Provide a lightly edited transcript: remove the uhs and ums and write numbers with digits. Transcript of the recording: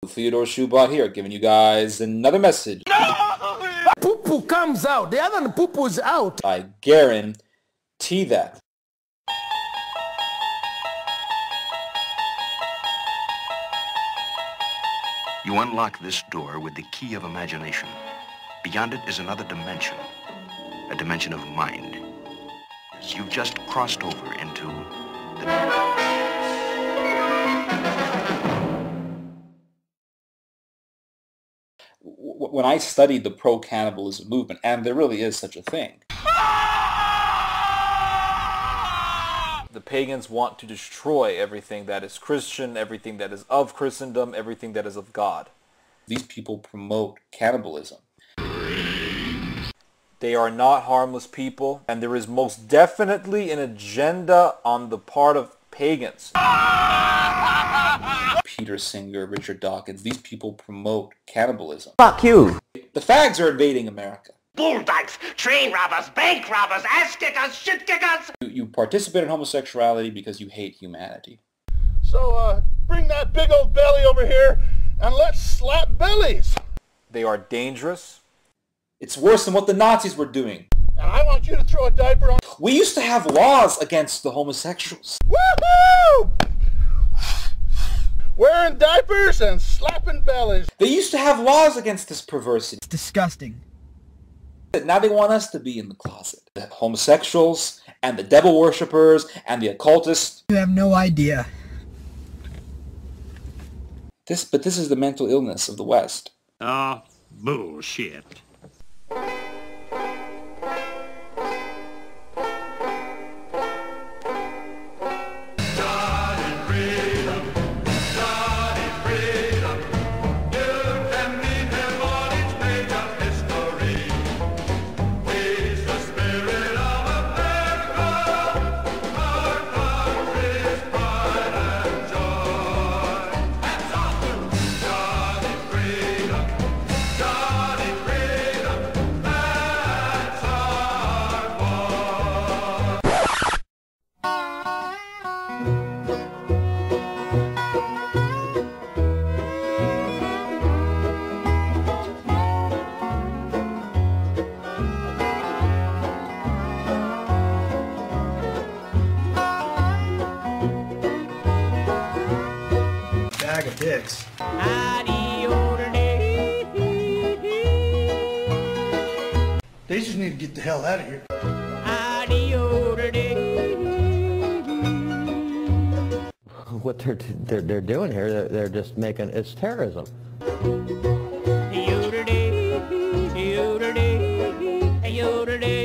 Theodore Schubot here, giving you guys another message. No! Poo-poo comes out. The other poo-poo is out. I guarantee that. You unlock this door with the key of imagination. Beyond it is another dimension, a dimension of mind. You've just crossed over into the... When I studied the pro-cannibalism movement, and there really is such a thing. The pagans want to destroy everything that is Christian, everything that is of Christendom, everything that is of God. These people promote cannibalism. They are not harmless people, and there is most definitely an agenda on the part of pagans. Peter Singer, Richard Dawkins, these people promote cannibalism. Fuck you! The fags are invading America. Bulldogs, train robbers, bank robbers, ass kickers, shit kickers! You participate in homosexuality because you hate humanity. So, bring that big old belly over here and let's slap bellies! They are dangerous. It's worse than what the Nazis were doing. And I want you to throw a diaper on... We used to have laws against the homosexuals. Woohoo! Wearing diapers and slapping bellies. They used to have laws against this perversity. It's disgusting. Now they want us to be in the closet. The homosexuals and the devil worshippers and the occultists. You have no idea. But this is the mental illness of the West. Oh, bullshit. Bag of dicks. They just need to get the hell out of here. What they're doing here, they're just making, it's terrorism. Yodelay, yodelay, yodelay.